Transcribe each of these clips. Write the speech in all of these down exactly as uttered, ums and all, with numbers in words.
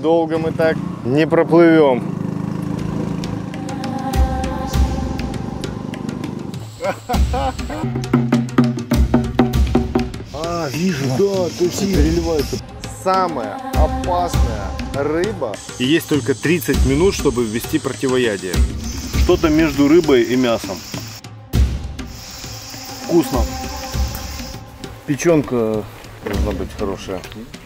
долго мы так не проплывем. А, вижу, да, то есть переливается. Самая опасная рыба. И есть только тридцать минут, чтобы ввести противоядие. Что-то между рыбой и мясом. Вкусно. Печенка должна быть хорошая.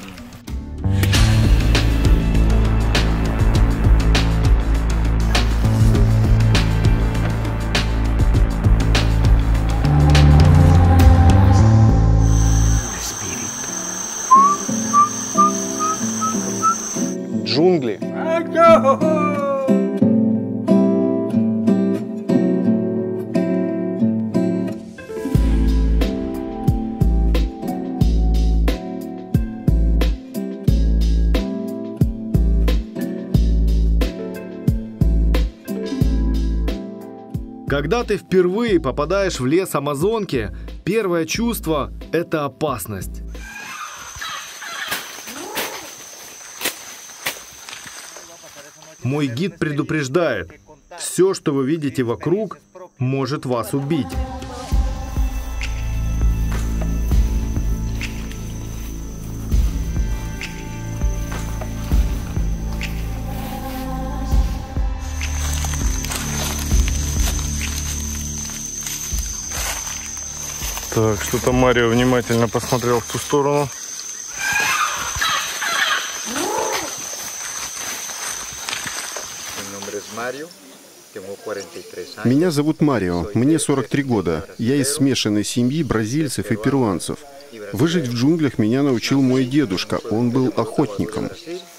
Джунгли. Когда ты впервые попадаешь в лес Амазонки, первое чувство – это опасность. Мой гид предупреждает, все, что вы видите вокруг, может вас убить. Так, что-то Марио внимательно посмотрел в ту сторону. Меня зовут Марио, мне сорок три года. Я из смешанной семьи бразильцев и перуанцев. Выжить в джунглях меня научил мой дедушка, он был охотником.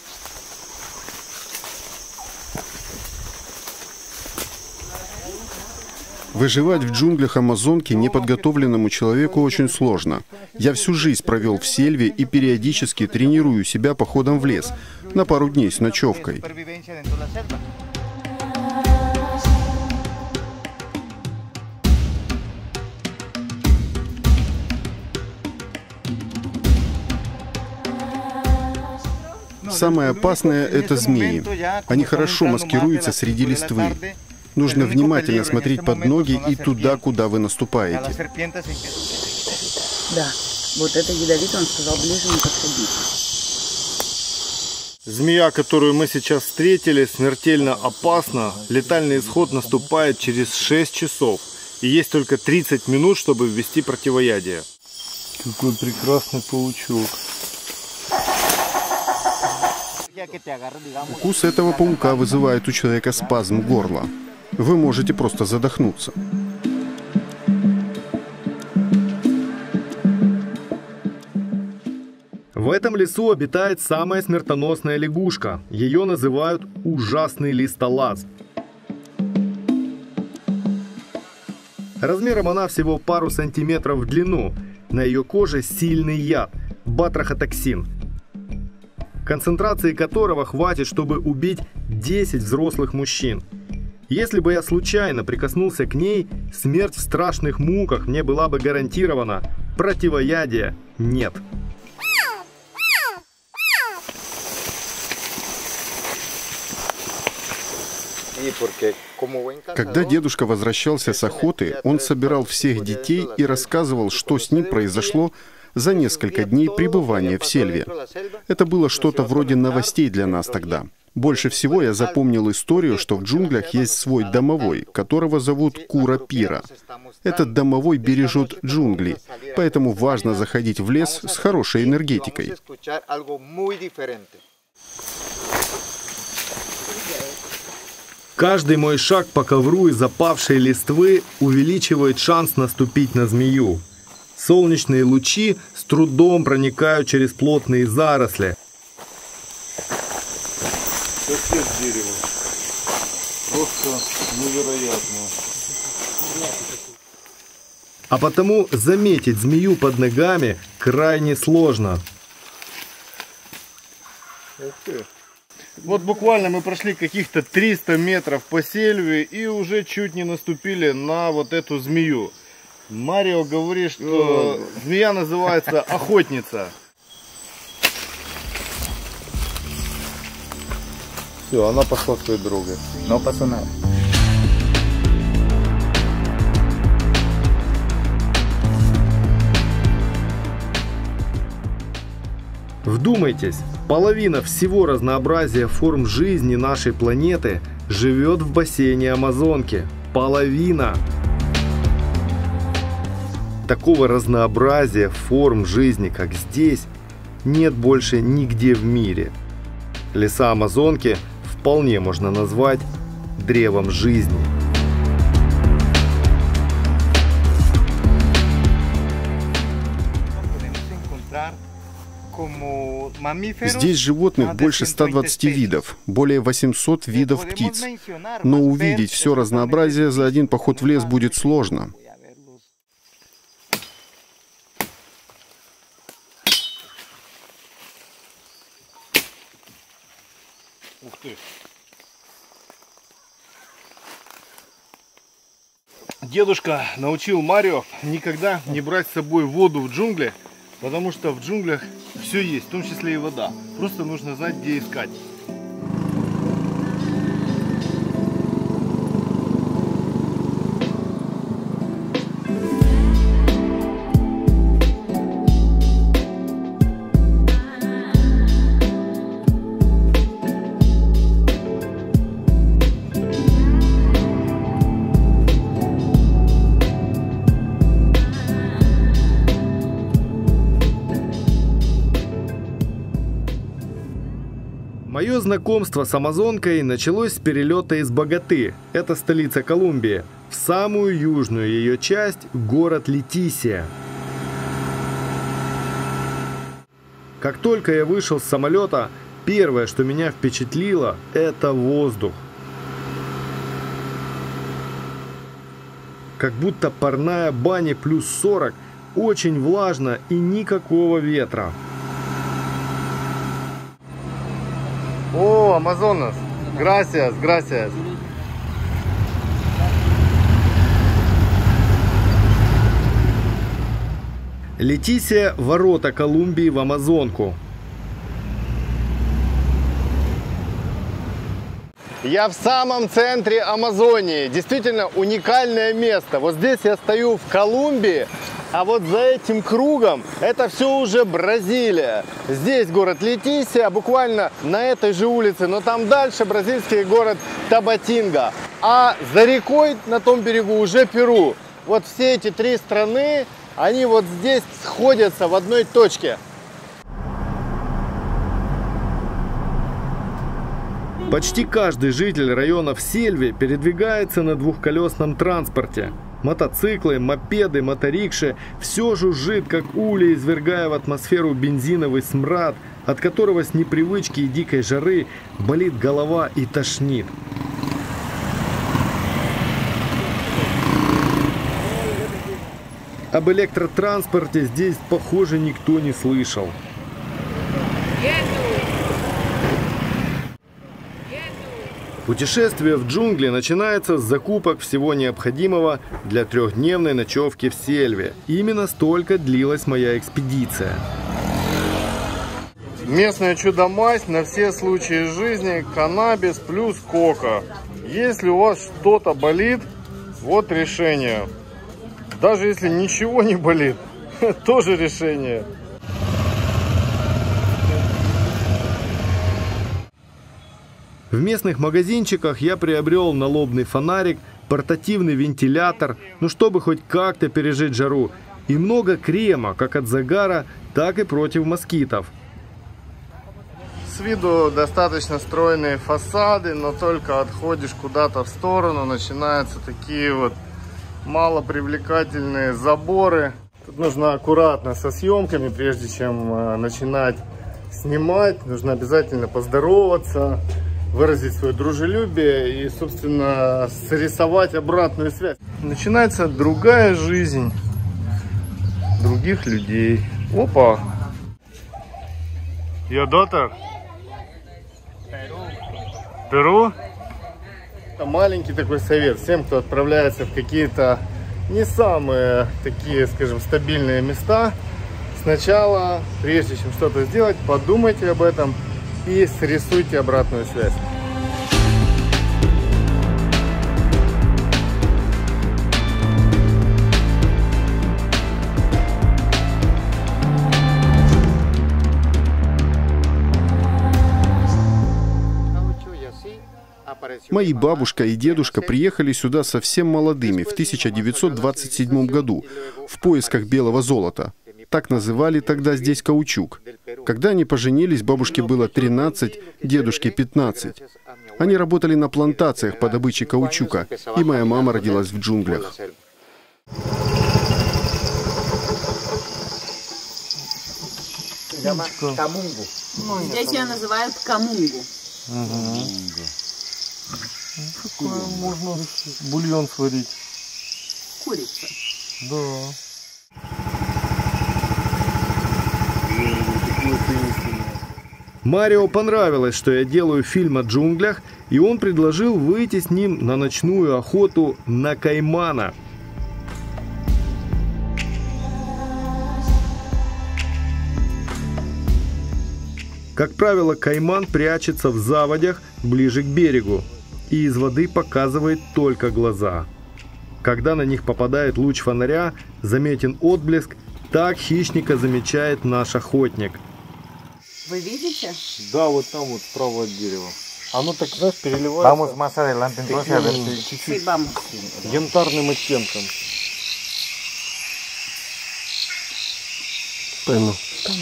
Выживать в джунглях Амазонки неподготовленному человеку очень сложно. Я всю жизнь провел в сельве и периодически тренирую себя походом в лес, на пару дней с ночевкой. Самое опасное – это змеи. Они хорошо маскируются среди листвы. Нужно внимательно смотреть под ноги и туда, куда вы наступаете. Да, вот это ядовито, он сказал, ближе не подходить. Змея, которую мы сейчас встретили, смертельно опасна. Летальный исход наступает через шесть часов. И есть только тридцать минут, чтобы ввести противоядие. Какой прекрасный паучок. Укус этого паука вызывает у человека спазм горла. Вы можете просто задохнуться. В этом лесу обитает самая смертоносная лягушка. Ее называют ужасный листолаз. Размером она всего пару сантиметров в длину. На ее коже сильный яд – батрахотоксин, концентрации которого хватит, чтобы убить десять взрослых мужчин. Если бы я случайно прикоснулся к ней, смерть в страшных муках мне была бы гарантирована. Противоядия нет. Когда дедушка возвращался с охоты, он собирал всех детей и рассказывал, что с ним произошло за несколько дней пребывания в сельве. Это было что-то вроде новостей для нас тогда. Больше всего я запомнил историю, что в джунглях есть свой домовой, которого зовут Кура-Пира. Этот домовой бережет джунгли, поэтому важно заходить в лес с хорошей энергетикой. Каждый мой шаг по ковру из опавшей листвы увеличивает шанс наступить на змею. Солнечные лучи с трудом проникают через плотные заросли. Капец дерево. Просто невероятно. А потому заметить змею под ногами крайне сложно. Ух ты. Вот буквально мы прошли каких-то триста метров по сельве и уже чуть не наступили на вот эту змею. Марио говорит, что змея называется охотница. Все, она пошла своей дорогой. No pasó nada. Вдумайтесь, половина всего разнообразия форм жизни нашей планеты живет в бассейне Амазонки. Половина! Такого разнообразия форм жизни, как здесь, нет больше нигде в мире. Леса Амазонки вполне можно назвать древом жизни. Здесь животных больше ста двадцати видов, более восьмисот видов птиц. Но увидеть все разнообразие за один поход в лес будет сложно. Ух ты! Дедушка научил Марио никогда не брать с собой воду в джунгли, потому что в джунглях все есть, в том числе и вода. Просто нужно знать, где искать. Мое знакомство с Амазонкой началось с перелета из Боготы, это столица Колумбии, в самую южную ее часть, город Летисия. Как только я вышел с самолета, первое, что меня впечатлило, это воздух. Как будто парная баня плюс сорок, очень влажно и никакого ветра. О, Амазонас! Gracias, gracias. Летисия – ворота Колумбии в Амазонку. Я в самом центре Амазонии. Действительно уникальное место. Вот здесь я стою в Колумбии, а вот за этим кругом это все уже Бразилия. Здесь город Летисия, буквально на этой же улице, но там дальше бразильский город Табатинга. А за рекой на том берегу уже Перу. Вот все эти три страны, они вот здесь сходятся в одной точке. Почти каждый житель районов Сельви передвигается на двухколесном транспорте. Мотоциклы, мопеды, моторикши – все жужжит, как улей, извергая в атмосферу бензиновый смрад, от которого с непривычки и дикой жары болит голова и тошнит. Об электротранспорте здесь, похоже, никто не слышал. Путешествие в джунгли начинается с закупок всего необходимого для трехдневной ночевки в Сельве. Именно столько длилась моя экспедиция. Местная чудо-мазь на все случаи жизни, каннабис плюс кока. Если у вас что-то болит, вот решение. Даже если ничего не болит, тоже решение. В местных магазинчиках я приобрел налобный фонарик, портативный вентилятор, ну чтобы хоть как-то пережить жару, и много крема, как от загара, так и против москитов. С виду достаточно стройные фасады, но только отходишь куда-то в сторону, начинаются такие вот малопривлекательные заборы. Тут нужно аккуратно со съемками, прежде чем начинать снимать, нужно обязательно поздороваться, выразить свое дружелюбие и, собственно, срисовать обратную связь. Начинается другая жизнь других людей. Опа! Your daughter? Перу? Это маленький такой совет всем, кто отправляется в какие-то не самые такие, скажем, стабильные места. Сначала, прежде чем что-то сделать, подумайте об этом и срисуйте обратную связь. Мои бабушка и дедушка приехали сюда совсем молодыми в тысяча девятьсот двадцать седьмом году в поисках белого золота. Так называли тогда здесь каучук. Когда они поженились, бабушке было тринадцать, дедушке пятнадцать. Они работали на плантациях по добыче каучука, и моя мама родилась в джунглях. Здесь ее называют камунгу. Угу. Такое можно бульон сварить. Курица. Да. Марио понравилось, что я делаю фильм о джунглях, и он предложил выйти с ним на ночную охоту на каймана. Как правило, кайман прячется в заводях ближе к берегу и из воды показывает только глаза. Когда на них попадает луч фонаря, заметен отблеск, так хищника замечает наш охотник. Вы видите? Да, вот там вот справа от дерева. Оно так, знаешь, переливается. Vamos más adelante entonces a ver si... Чуть-чуть Sí, vamos. янтарным оттенком. Пойму.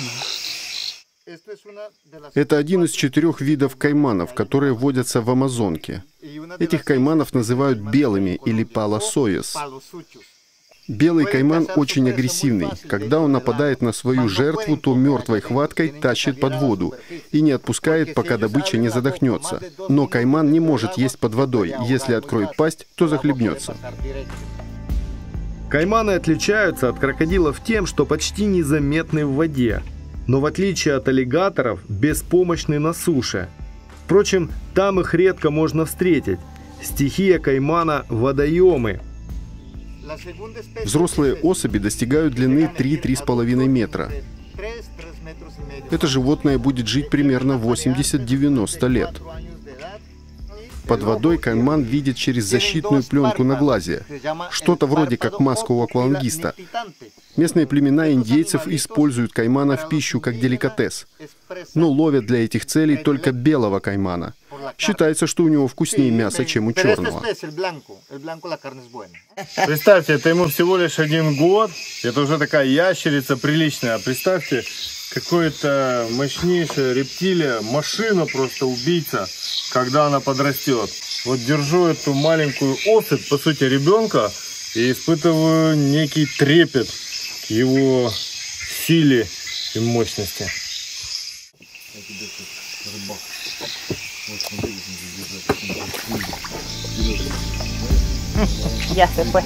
Это один из четырех видов кайманов, которые водятся в Амазонке. Этих кайманов называют белыми или палосоес. Белый кайман очень агрессивный. Когда он нападает на свою жертву, то мертвой хваткой тащит под воду и не отпускает, пока добыча не задохнется. Но кайман не может есть под водой. Если откроет пасть, то захлебнется. Кайманы отличаются от крокодилов тем, что почти незаметны в воде, но в отличие от аллигаторов беспомощны на суше. Впрочем, там их редко можно встретить. Стихия каймана – водоемы. Взрослые особи достигают длины три-три с половиной метра. Это животное будет жить примерно восемьдесят-девяносто лет. Под водой кайман видит через защитную пленку на глазе, что-то вроде как маску у аквалангиста. Местные племена индейцев используют каймана в пищу как деликатес, но ловят для этих целей только белого каймана. Считается, что у него вкуснее мяса, чем у черного. Представьте, это ему всего лишь один год. Это уже такая ящерица приличная. А представьте, какое-то мощнейшая рептилия, машина просто убийца, когда она подрастет. Вот держу эту маленькую особь, по сути ребенка, и испытываю некий трепет к его силе и мощности. Ya se fue.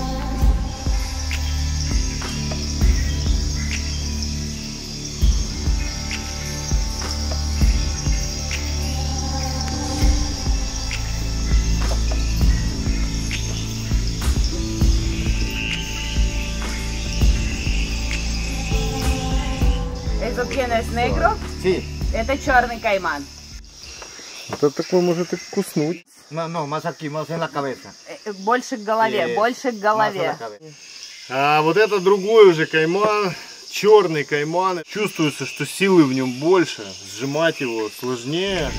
¿Eso quién es negro? Sí. Это черный кайман. Это такой может и куснуть. No, no, más aquí, más en la cabeza. Больше к голове, Yes. больше к Más en голове. la cabeza. А вот это другой уже кайман, черный кайман. Чувствуется, что силы в нем больше, сжимать его сложнее.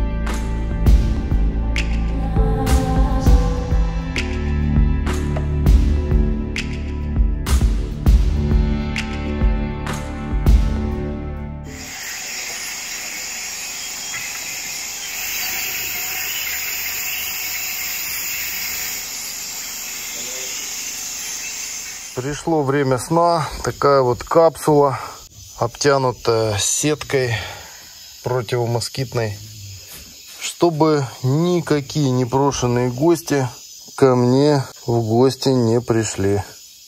Пришло время сна. Такая вот капсула, обтянутая сеткой противомоскитной, чтобы никакие непрошенные гости ко мне в гости не пришли.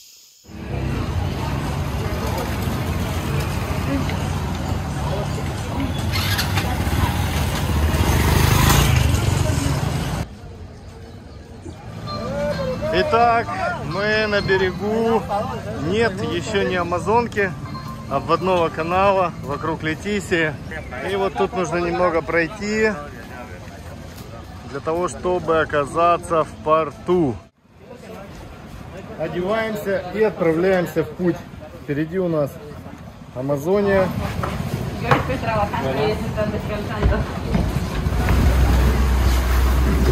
Итак, мы на берегу, нет еще не Амазонки, обводного канала вокруг Летисии. И вот тут нужно немного пройти для того, чтобы оказаться в порту. Одеваемся и отправляемся в путь. Впереди у нас Амазония.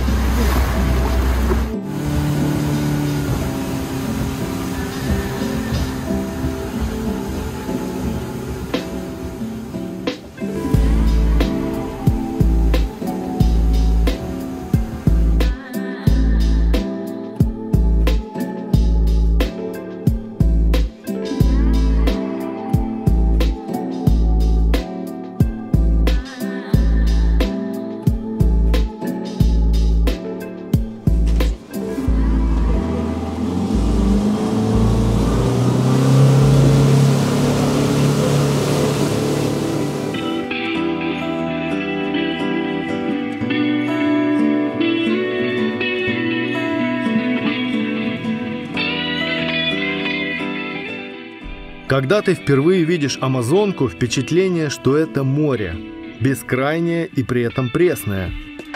Когда ты впервые видишь Амазонку, впечатление, что это море, бескрайнее и при этом пресное.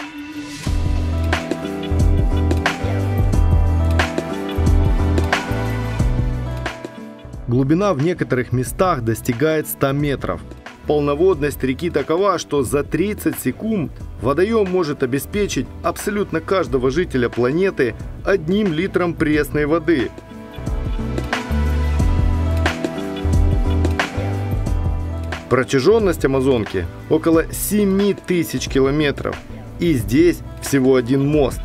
Глубина в некоторых местах достигает ста метров. Полноводность реки такова, что за тридцать секунд водоем может обеспечить абсолютно каждого жителя планеты одним литром пресной воды. Протяженность Амазонки около семи тысяч километров, и здесь всего один мост.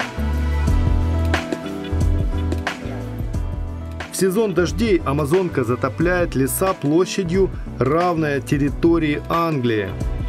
В сезон дождей Амазонка затопляет леса площадью, равной территории Англии.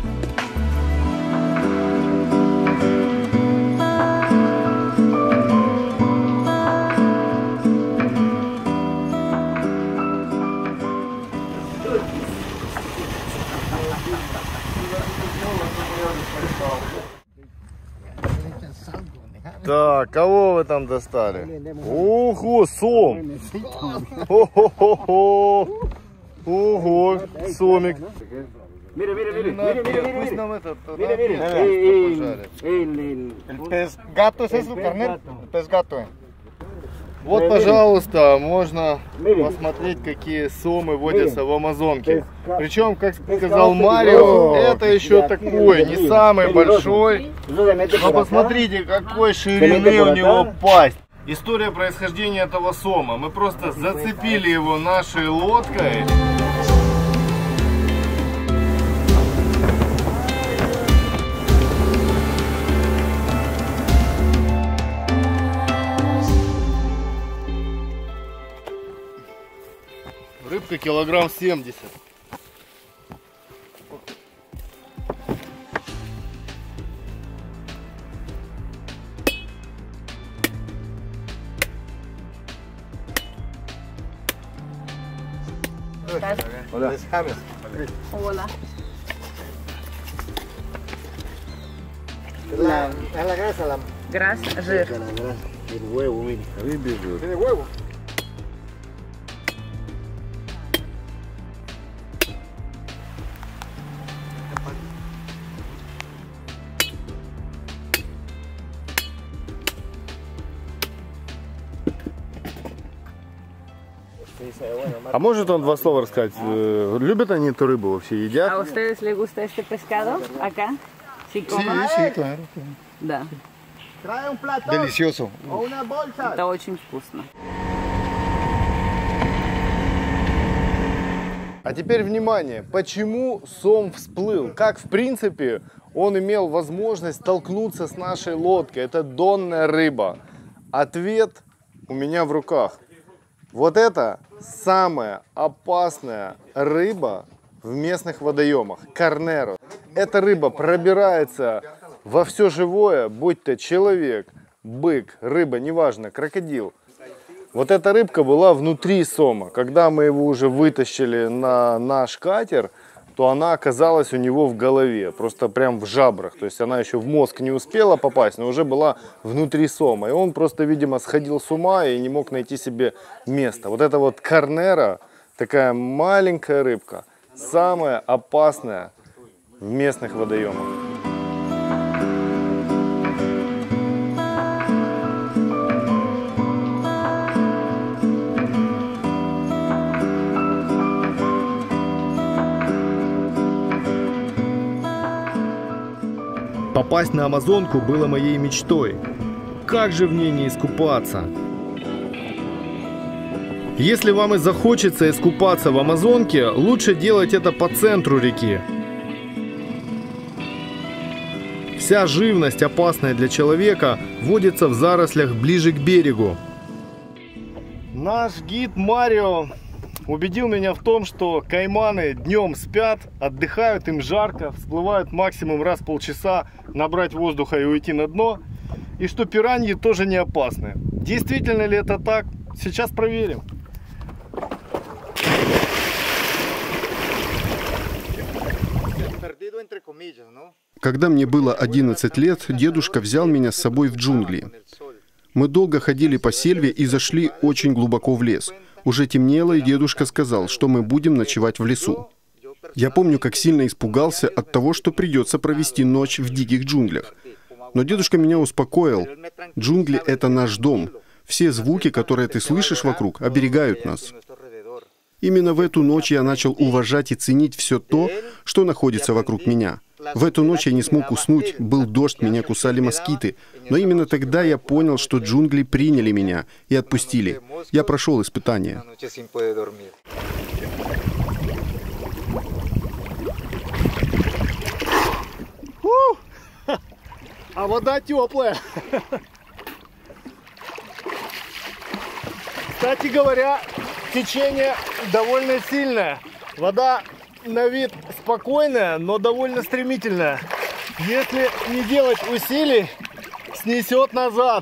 Так, кого вы там достали? Ого, сом! Хо-хо-хо-хо! Ого, сомик! Mire, mire, mire, mire, mire, Пусть mire. нам этот Mire, mire. пожарит. El, el, El pez gato es eso, carnal. El pez gato. eh. Вот, пожалуйста, можно посмотреть, какие сомы водятся в Амазонке. Причем, как сказал Марио, это еще такой, не самый большой. Но посмотрите, какой ширины у него пасть. История происхождения этого сома. Мы просто зацепили его нашей лодкой. Рыбка килограмм семьдесят. Hola. La, es la grasa, la, Грас, жир. la grasa. El huevo, mire. Рыбий. ¿Tiene huevo? А может он два слова рассказать? Э, Любят они эту рыбу вообще, ¿A едят? ustedes les gusta este pescado acá? ¿Sí Sí, comen? sí, claro. Да, Trae un plato Delicioso. o una bolsa. это очень вкусно. А теперь внимание, почему сом всплыл? Как в принципе он имел возможность столкнуться с нашей лодкой? Это донная рыба. Ответ у меня в руках. Вот это самая опасная рыба в местных водоемах. Карнеро. Эта рыба пробирается во все живое, будь то человек, бык, рыба, неважно, крокодил. Вот эта рыбка была внутри сома. Когда мы его уже вытащили на наш катер, то она оказалась у него в голове, просто прям в жабрах. То есть она еще в мозг не успела попасть, но уже была внутри сома. И он просто, видимо, сходил с ума и не мог найти себе места. Вот это вот карнеро, такая маленькая рыбка, самая опасная в местных водоемах. Попасть на Амазонку было моей мечтой. Как же в ней не искупаться? Если вам и захочется искупаться в Амазонке, лучше делать это по центру реки. Вся живность, опасная для человека, водится в зарослях ближе к берегу. Наш гид Марио убедил меня в том, что кайманы днем спят, отдыхают, им жарко, всплывают максимум раз в полчаса, набрать воздуха и уйти на дно. И что пираньи тоже не опасны. Действительно ли это так? Сейчас проверим. Когда мне было одиннадцать лет, дедушка взял меня с собой в джунгли. Мы долго ходили по сельве и зашли очень глубоко в лес. Уже темнело, и дедушка сказал, что мы будем ночевать в лесу. Я помню, как сильно испугался от того, что придется провести ночь в диких джунглях. Но дедушка меня успокоил. Джунгли — это наш дом. Все звуки, которые ты слышишь вокруг, оберегают нас. Именно в эту ночь я начал уважать и ценить все то, что находится вокруг меня. В эту ночь я не смог уснуть, был дождь, меня кусали москиты. Но именно тогда я понял, что джунгли приняли меня и отпустили. Я прошел испытание. А вода теплая. Кстати говоря, течение довольно сильное. Вода на вид спокойная, но довольно стремительная. Если не делать усилий, снесет назад.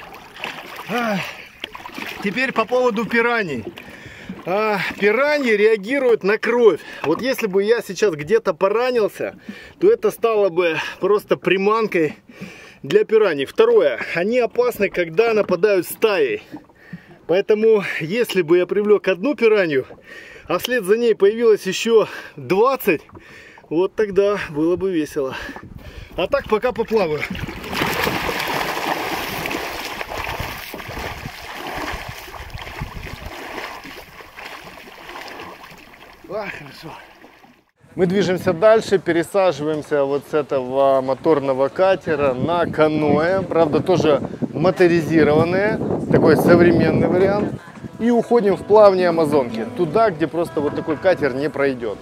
Теперь по поводу пираний. А, пираньи реагируют на кровь. Вот если бы я сейчас где-то поранился, то это стало бы просто приманкой для пираний. Второе. Они опасны, когда нападают стаей. Поэтому, если бы я привлек одну пиранью, а вслед за ней появилось еще двадцать, вот тогда было бы весело. А так пока поплаваю. А, хорошо. Мы движемся дальше, пересаживаемся вот с этого моторного катера на каноэ. Правда, тоже моторизированные, такой современный вариант. И уходим в плавни Амазонки, туда, где просто вот такой катер не пройдет.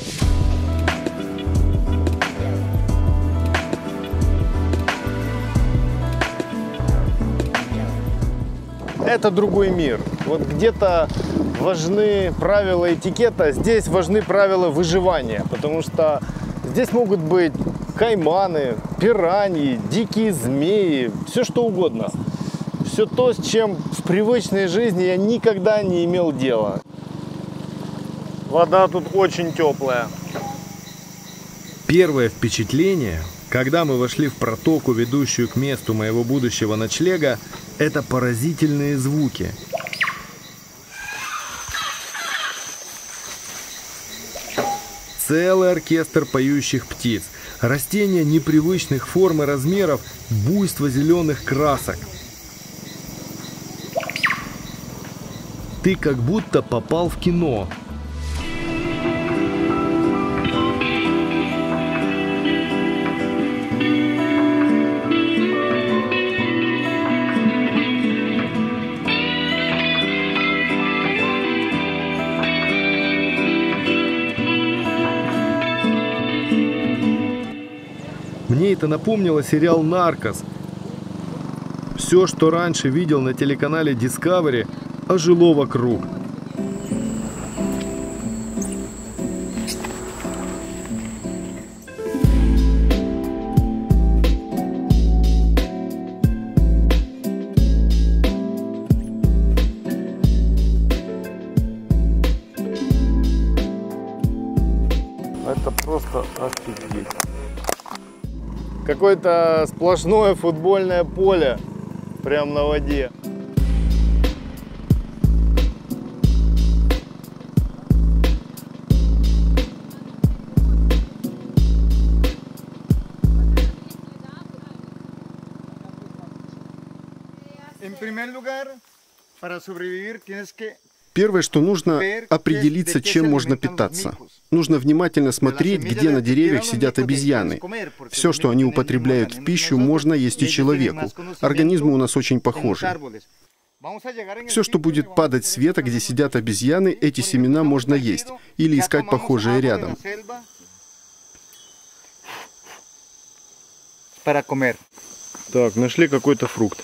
Это другой мир. Вот где-то важны правила этикета, здесь важны правила выживания, потому что здесь могут быть кайманы, пираньи, дикие змеи, все что угодно. Все то, с чем в привычной жизни я никогда не имел дела. Вода тут очень теплая. Первое впечатление, когда мы вошли в протоку, ведущую к месту моего будущего ночлега, это поразительные звуки. Целый оркестр поющих птиц, растения непривычных форм и размеров, буйство зеленых красок. Ты как будто попал в кино. Мне это напомнило сериал «Наркос». Все, что раньше видел на телеканале Discovery, ожило вокруг. Это просто офигеть. Какое-то сплошное футбольное поле прямо на воде. Первое, что нужно определиться, чем можно питаться. Нужно внимательно смотреть, где на деревьях сидят обезьяны. Все, что они употребляют в пищу, можно есть и человеку. Организмы у нас очень похожи. Все, что будет падать с веток, где сидят обезьяны, эти семена можно есть или искать похожие рядом. Так, нашли какой-то фрукт.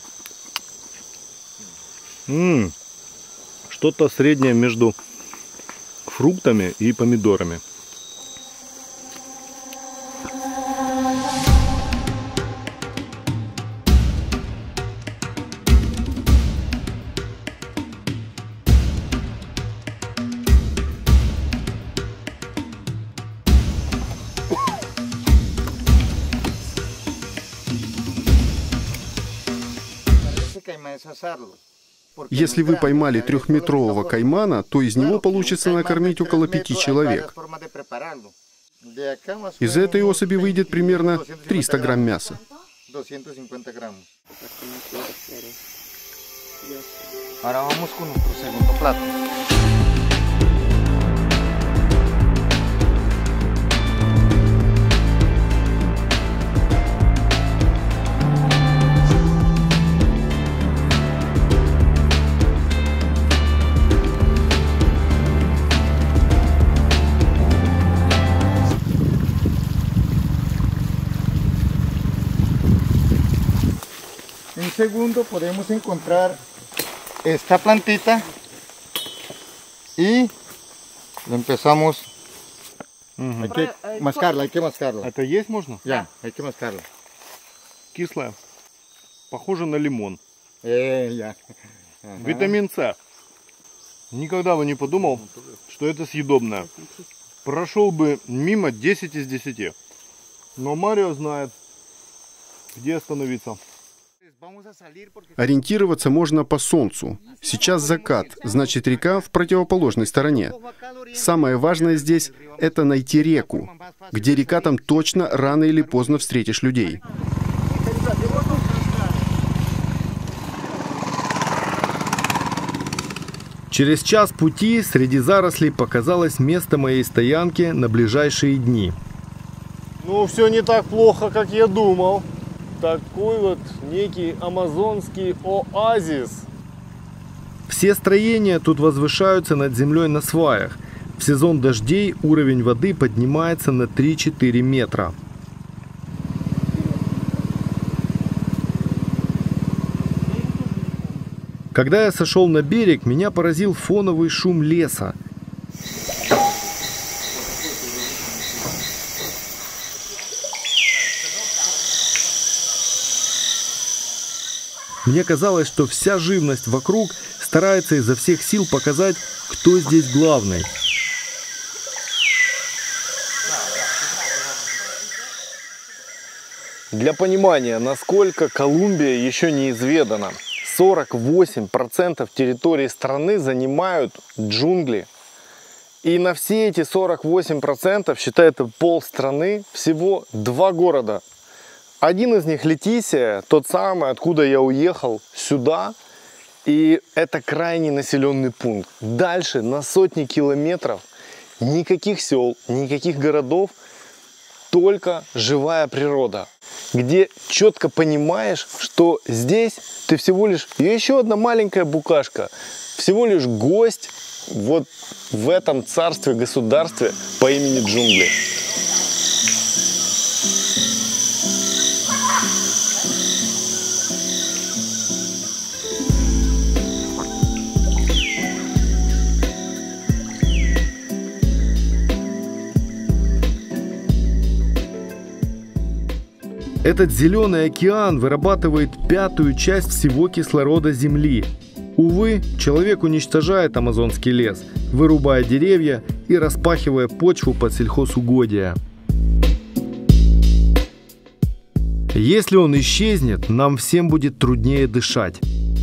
М-м, что-то среднее между фруктами и помидорами. Если вы поймали трехметрового каймана, то из него получится накормить около пяти человек. Из этой особи выйдет примерно триста грамм мяса. En segundo podemos encontrar esta plantita y lo empezamos. Hay que mascarla, hay que mascarla. Это есть можно? Ya, hay que mascarla. Кислая. Похоже на лимон. Eh, ya. Витамин С. Никогда бы не подумал, что это съедобное. Прошел бы мимо десять из десяти. Но Марио знает, где остановиться. Ориентироваться можно по солнцу. Сейчас закат, значит река в противоположной стороне. Самое важное здесь – это найти реку. Где река, там точно рано или поздно встретишь людей. Через час пути среди зарослей показалось место моей стоянки на ближайшие дни. Ну, все не так плохо, как я думал. Такой вот некий амазонский оазис. Все строения тут возвышаются над землей на сваях. В сезон дождей уровень воды поднимается на три-четыре метра. Когда я сошел на берег, меня поразил фоновый шум леса. Мне казалось, что вся живность вокруг старается изо всех сил показать, кто здесь главный. Для понимания, насколько Колумбия еще не изведана, сорок восемь процентов территории страны занимают джунгли. И на все эти сорок восемь процентов, считай, это полстраны, всего два города. Один из них Летисия, тот самый, откуда я уехал сюда. И это крайне населенный пункт. Дальше на сотни километров никаких сел, никаких городов, только живая природа, где четко понимаешь, что здесь ты всего лишь еще одна маленькая букашка, всего лишь гость вот в этом царстве, государстве по имени джунгли. Этот зеленый океан вырабатывает пятую часть всего кислорода Земли. Увы, человек уничтожает амазонский лес, вырубая деревья и распахивая почву под сельхозугодия. Если он исчезнет, нам всем будет труднее дышать.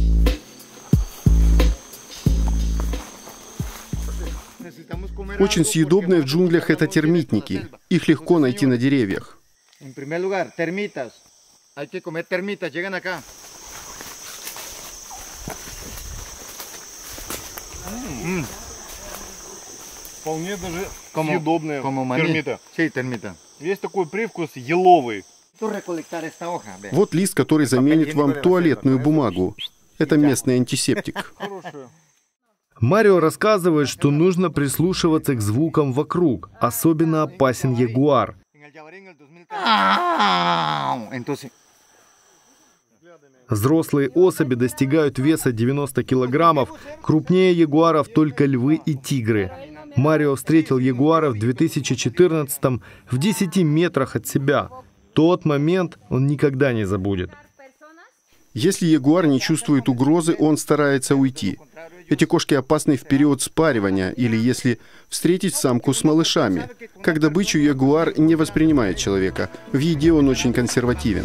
Очень съедобные в джунглях это термитники. Их легко найти на деревьях. En primer lugar, termitas. Hay que comer termitas, llegan acá. Вполне даже Como- съедобные como maní. термиты. Sí, termita. Есть такой привкус еловый. Tú recolectar esta hoja, ve. Вот лист, который заменит вам туалетную бумагу. Это местный антисептик. Хорошая. Марио рассказывает, что нужно прислушиваться к звукам вокруг. Особенно опасен ягуар. En el Yaguarín en el dos mil catorce. Entonces, Взрослые особи достигают веса девяносто килограммов, крупнее ягуаров только львы и тигры. Марио встретил ягуара в две тысячи четырнадцатом в десяти метрах от себя. Тот момент он никогда не забудет. Если ягуар не чувствует угрозы, он старается уйти. Эти кошки опасны в период спаривания или если встретить самку с малышами. Как добычу ягуар не воспринимает человека. В еде он очень консервативен.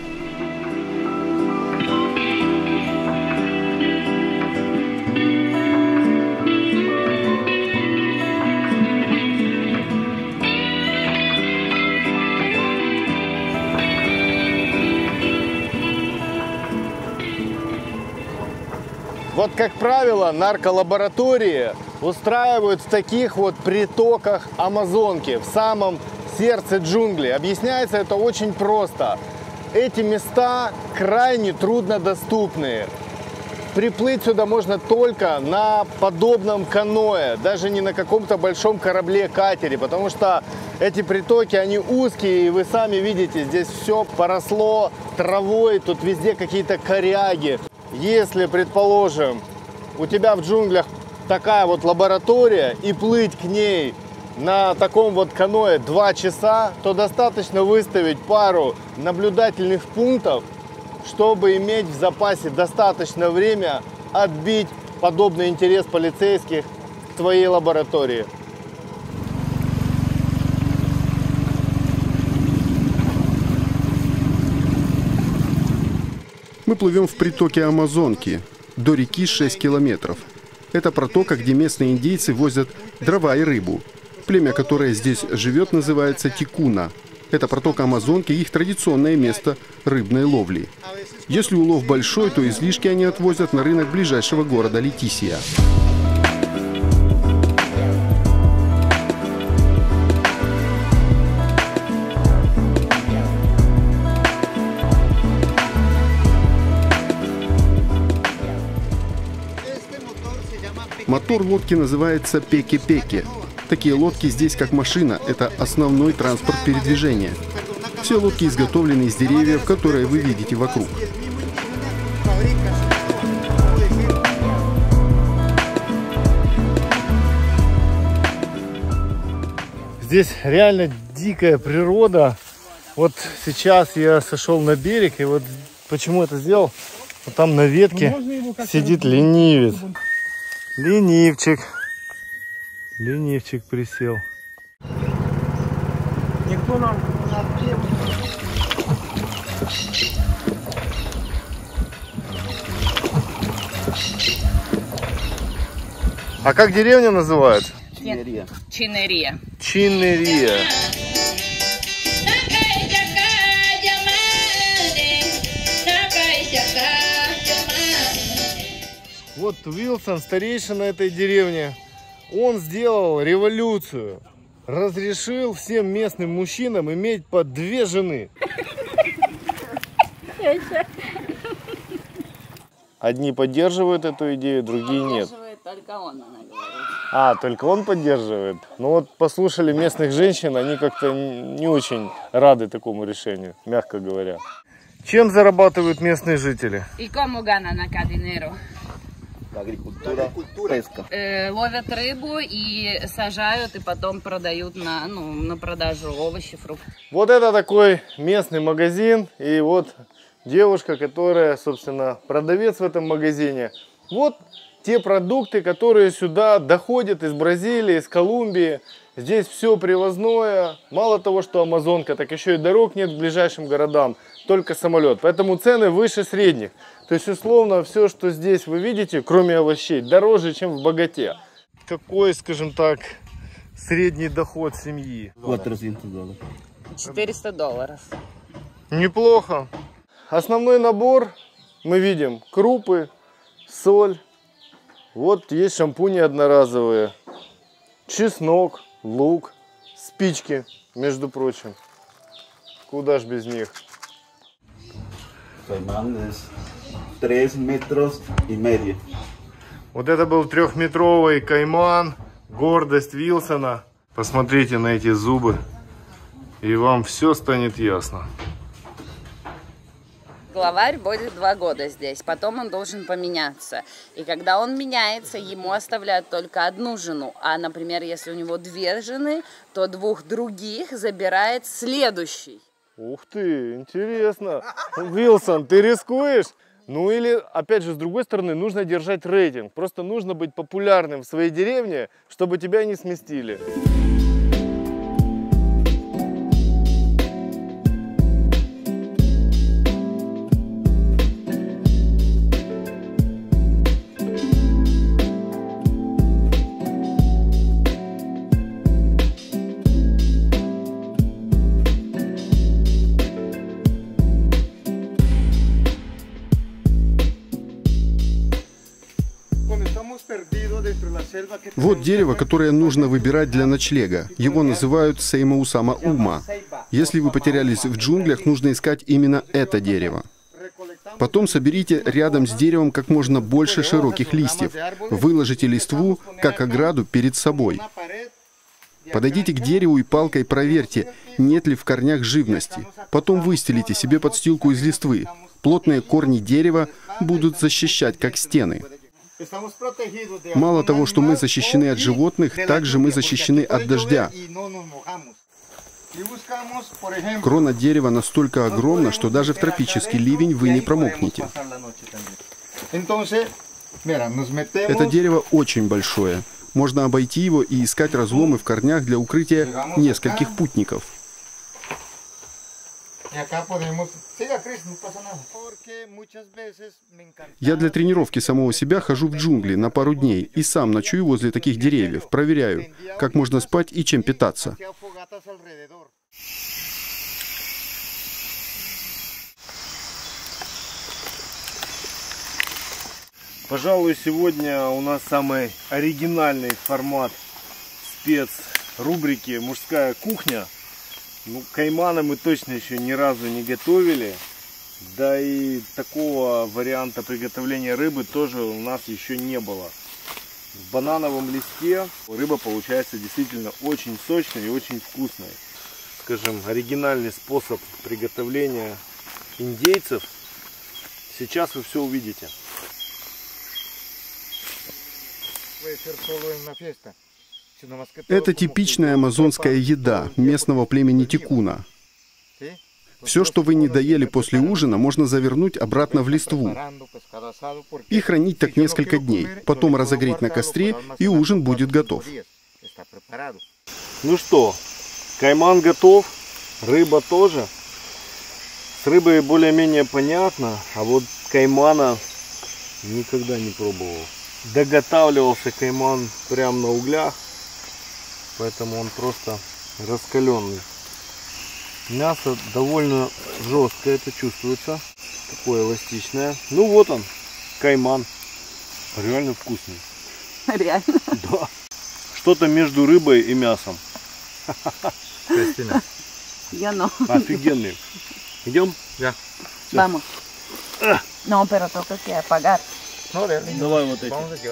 Вот, как правило, нарколаборатории устраивают в таких вот притоках Амазонки, в самом сердце джунглей. Объясняется это очень просто. Эти места крайне труднодоступные. Приплыть сюда можно только на подобном каноэ, даже не на каком-то большом корабле-катере, потому что эти притоки, они узкие, и вы сами видите, здесь все поросло травой, тут везде какие-то коряги. Если, предположим, у тебя в джунглях такая вот лаборатория, и плыть к ней на таком вот каноэ два часа, то достаточно выставить пару наблюдательных пунктов, чтобы иметь в запасе достаточно время отбить подобный интерес полицейских к твоей лаборатории. Мы плывем в притоке Амазонки. До реки шесть километров. Это протока, где местные индейцы возят дрова и рыбу. Племя, которое здесь живет, называется Тикуна. Это протока Амазонки, их традиционное место рыбной ловли. Если улов большой, то излишки они отвозят на рынок ближайшего города Летисия. Мотор лодки называется пеке-пеке. Такие лодки здесь как машина, это основной транспорт передвижения. Все лодки изготовлены из деревьев, которые вы видите вокруг. Здесь реально дикая природа. Вот сейчас я сошел на берег, и вот почему это сделал? Вот там на ветке сидит ленивец. Ленивчик. Ленивчик присел. А как деревня называется? Чинерия. Чинерия. Вот Уилсон, старейшина этой деревни, он сделал революцию. Разрешил всем местным мужчинам иметь по две жены. Одни поддерживают эту идею, другие нет. Только он, она говорит. А, только он поддерживает? Ну вот послушали местных женщин, они как-то не очень рады такому решению, мягко говоря. Чем зарабатывают местные жители? ¿Y cómo ganan acá dinero? Agricultura, pesca. Э, ловят рыбу и сажают, и потом продают на, ну, на продажу овощи, фрукты. Вот это такой местный магазин, и вот девушка, которая, собственно, продавец в этом магазине. Вот те продукты, которые сюда доходят из Бразилии, из Колумбии. Здесь все привозное. Мало того, что Амазонка, так еще и дорог нет к ближайшим городам, только самолет. Поэтому цены выше средних. То есть, условно, все, что здесь вы видите, кроме овощей, дороже, чем в Боготе. Какой, скажем так, средний доход семьи? четыреста долларов. Неплохо. Основной набор мы видим: крупы, соль, Вот есть шампуни одноразовые, чеснок, лук, спички, между прочим. Куда ж без них? Вот это был трехметровый кайман, гордость Вилсона. Посмотрите на эти зубы, и вам все станет ясно. Главарь будет два года здесь, потом он должен поменяться. И когда он меняется, ему оставляют только одну жену. А, например, если у него две жены, то двух других забирает следующий. Ух ты, интересно. Вилсон, ты рискуешь? Ну или, опять же, с другой стороны, нужно держать рейтинг. Просто нужно быть популярным в своей деревне, чтобы тебя не сместили. Вот дерево, которое нужно выбирать для ночлега. Его называют Сейма-Усама Ума. Если вы потерялись в джунглях, нужно искать именно это дерево. Потом соберите рядом с деревом как можно больше широких листьев. Выложите листву, как ограду, перед собой. Подойдите к дереву и палкой проверьте, нет ли в корнях живности. Потом выстелите себе подстилку из листвы. Плотные корни дерева будут защищать, как стены. Мало того, что мы защищены от животных, также мы защищены от дождя. Крона дерева настолько огромна, что даже в тропический ливень вы не промокнете. Это дерево очень большое. Можно обойти его и искать разломы в корнях для укрытия нескольких путников. Я для тренировки самого себя хожу в джунгли на пару дней и сам ночую возле таких деревьев, проверяю, как можно спать и чем питаться. Пожалуй, сегодня у нас самый оригинальный формат спецрубрики «Мужская кухня». Ну, каймана мы точно еще ни разу не готовили. Да и такого варианта приготовления рыбы тоже у нас еще не было. В банановом листе рыба получается действительно очень сочной и очень вкусной. Скажем, оригинальный способ приготовления индейцев. Сейчас вы все увидите. Это типичная амазонская еда местного племени Тикуна. Все, что вы не доели после ужина, можно завернуть обратно в листву и хранить так несколько дней. Потом разогреть на костре, и ужин будет готов. Ну что, кайман готов, рыба тоже. С рыбой более-менее понятно, а вот каймана никогда не пробовал. Доготавливался кайман прямо на углях, поэтому он просто раскаленный. Мясо довольно жесткое, это чувствуется, такое эластичное. Ну вот он, кайман, реально вкусный. Реально? Да. Что-то между рыбой и мясом. Я no. Офигенный. Идем? Да. Vamos. No, pero toca que apagar. Давай вот эти.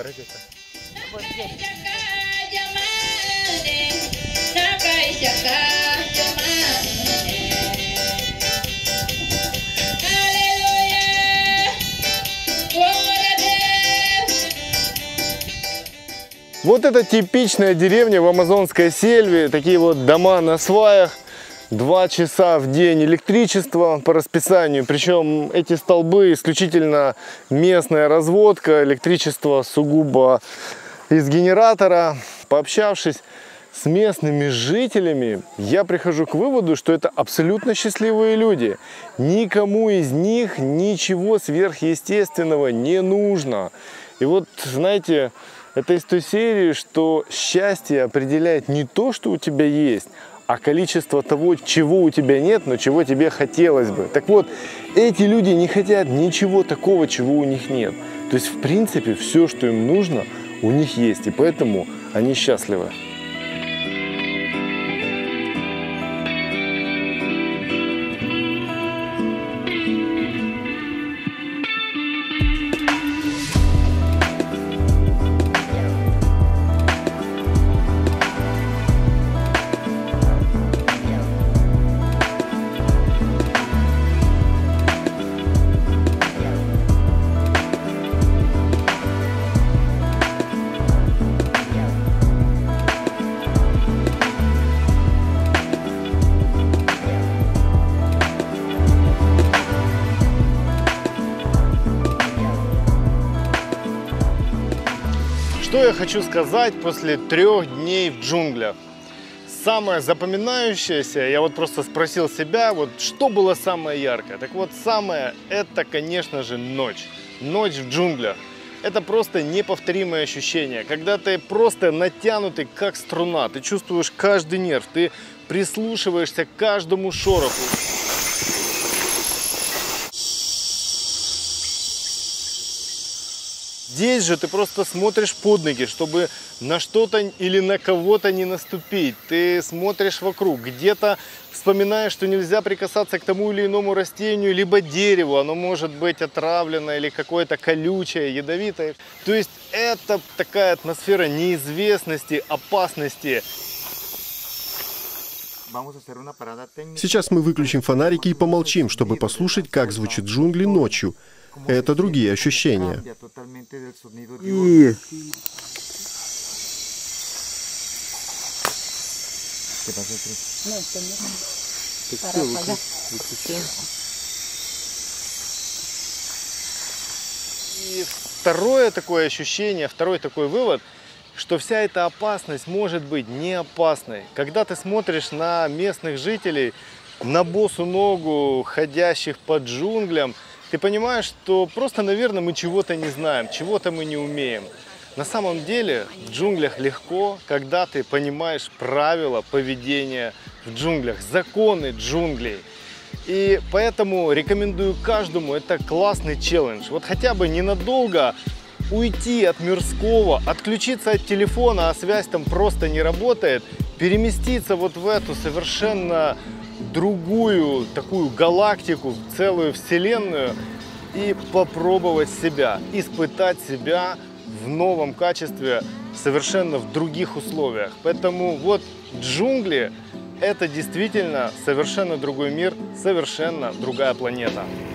Вот это типичная деревня в амазонской сельве. Такие вот дома на сваях. Два часа в день электричество по расписанию. Причем эти столбы исключительно местная разводка. Электричество сугубо из генератора. Пообщавшись с местными жителями, я прихожу к выводу, что это абсолютно счастливые люди. Никому из них ничего сверхъестественного не нужно. И вот, знаете, это из той серии, что счастье определяет не то, что у тебя есть, а количество того, чего у тебя нет, но чего тебе хотелось бы. Так вот, эти люди не хотят ничего такого, чего у них нет. То есть, в принципе, все, что им нужно, у них есть, и поэтому они счастливы. Что я хочу сказать после трех дней в джунглях? Самое запоминающееся, я вот просто спросил себя, вот что было самое яркое. Так вот, самое это, конечно же, ночь. Ночь в джунглях. Это просто неповторимое ощущение, когда ты просто натянутый, как струна. Ты чувствуешь каждый нерв, ты прислушиваешься к каждому шороху. Здесь же ты просто смотришь под ноги, чтобы на что-то или на кого-то не наступить. Ты смотришь вокруг, где-то вспоминаешь, что нельзя прикасаться к тому или иному растению, либо дереву. Оно может быть отравлено или какое-то колючее, ядовитое. То есть это такая атмосфера неизвестности, опасности. Сейчас мы выключим фонарики и помолчим, чтобы послушать, как звучит джунгли ночью. Это другие ощущения. И второе такое ощущение, второй такой вывод, что вся эта опасность может быть не опасной. Когда ты смотришь на местных жителей, на босу ногу, ходящих по джунглям, ты понимаешь, что просто, наверное, мы чего-то не знаем, чего-то мы не умеем. На самом деле в джунглях легко, когда ты понимаешь правила поведения в джунглях, законы джунглей. И поэтому рекомендую каждому, это классный челлендж. Вот хотя бы ненадолго уйти от мирского, отключиться от телефона, а связь там просто не работает, переместиться вот в эту совершенно другую такую галактику, целую вселенную и попробовать себя, испытать себя в новом качестве, совершенно в других условиях. Поэтому вот джунгли — это действительно совершенно другой мир, совершенно другая планета.